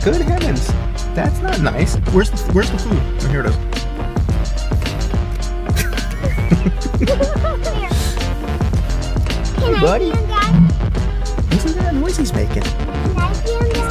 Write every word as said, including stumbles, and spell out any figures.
Good heavens. That's not nice. Where's the, where's the food? Oh, here it is. Can Hey, buddy. I see him, Dad? Isn't that a noise he's making? Can I see him, Dad?